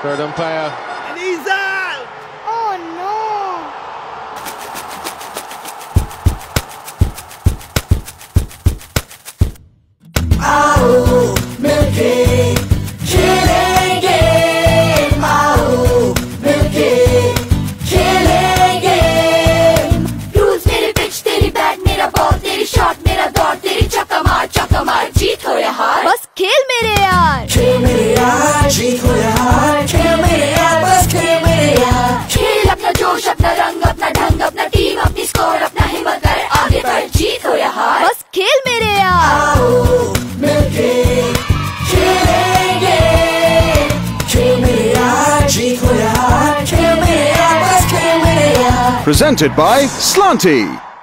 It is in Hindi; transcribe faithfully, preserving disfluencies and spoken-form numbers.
Third umpire. And he's out! Oh no! आओ मिलके खेलेंगे, आओ मिलके खेलेंगे। रूल्स मेरे पिच, तेरी बैट मेरा बॉल, तेरी शॉट मेरा दौड़, तेरी चक्का मार चक्का मार, जीत हो या हार बस खेल मेरे यार, खेल मेरे यार, जीत हो या हार, खेल मेरे यार, बस खेल मेरे यार। खेल अपना जोश, अपना रंग, अपना ढंग, अपना टीम, अपनी स्कोर, अपना हिम्मत कर आगे बढ़, जीत हो या हार बस खेल मेरे यार। आओ मिलके खेलेंगे, खेल मेरे यार, जीत हो या हार, खेल मेरे यार, बस खेल मेरे यार। Presented by Slanty.